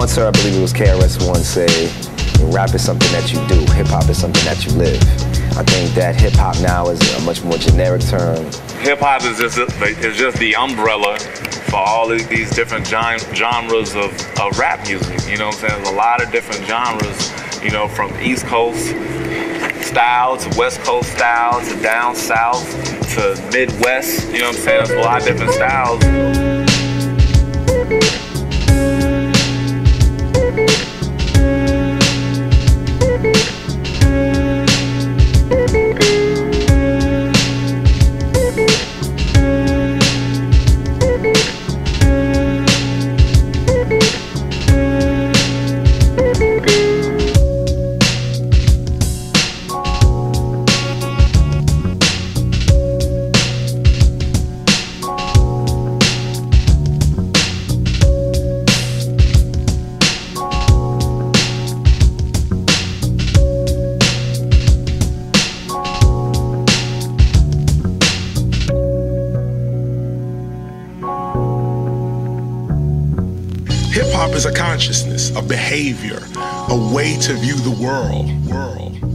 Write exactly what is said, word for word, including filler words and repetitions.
once heard, I believe it was K R S One say, rap is something that you do, hip-hop is something that you live. I think that hip-hop now is a much more generic term. Hip-hop is just, is just the umbrella for all of these different genres of, of rap music. You know what I'm saying? There's a lot of different genres, you know, from East Coast style to West Coast style to down south to Midwest. You know what I'm saying? There's a lot of different styles. Hip-hop is a consciousness, a behavior, a way to view the world. world.